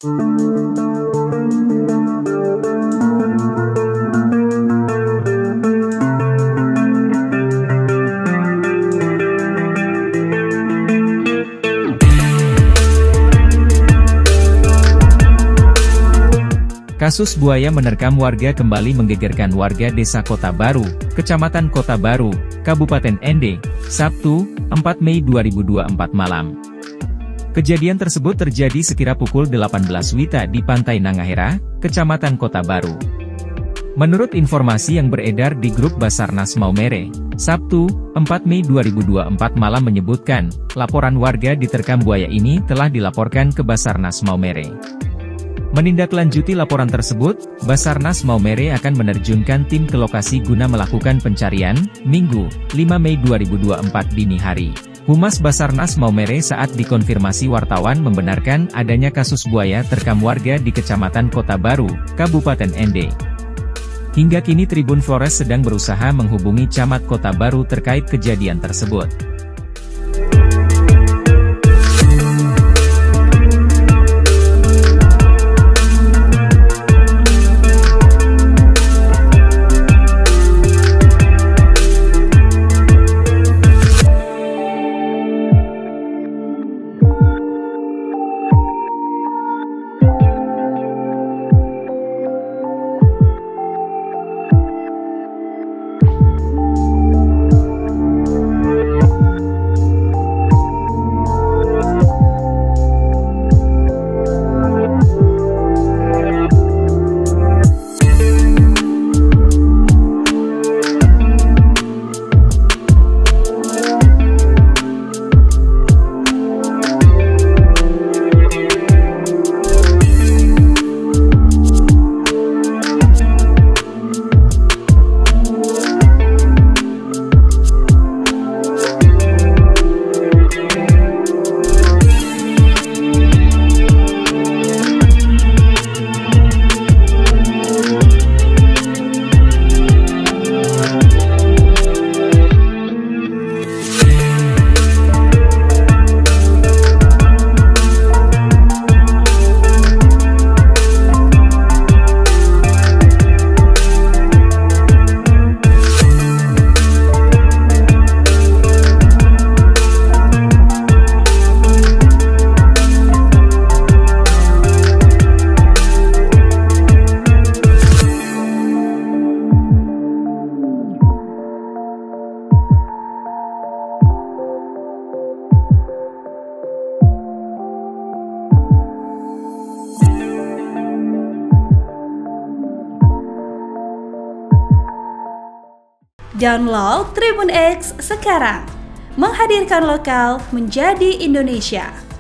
Kasus buaya menerkam warga kembali menggegerkan warga Desa Kota Baru, Kecamatan Kota Baru, Kabupaten Ende, Sabtu, 4 Mei 2024 malam. Kejadian tersebut terjadi sekira pukul 18 WITA di Pantai Nangahera, Kecamatan Kota Baru. Menurut informasi yang beredar di grup Basarnas Maumere, Sabtu, 4 Mei 2024 malam menyebutkan, laporan warga diterkam buaya ini telah dilaporkan ke Basarnas Maumere. Menindaklanjuti laporan tersebut, Basarnas Maumere akan menerjunkan tim ke lokasi guna melakukan pencarian, Minggu, 5 Mei 2024 dini hari. Humas Basarnas Maumere saat dikonfirmasi wartawan membenarkan adanya kasus buaya terkam warga di Kecamatan Kota Baru, Kabupaten Ende. Hingga kini Tribun Flores sedang berusaha menghubungi Camat Kota Baru terkait kejadian tersebut. Download Tribun X sekarang, menghadirkan lokal menjadi Indonesia.